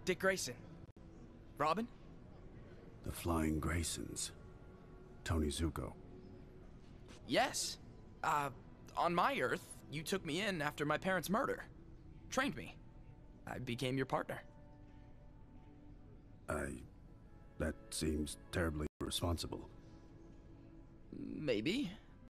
Dick Grayson. Robin? The Flying Graysons. Tony Zuko. Yes. On my Earth, you took me in after my parents' murder. Trained me. I became your partner. That seems terribly irresponsible. Maybe.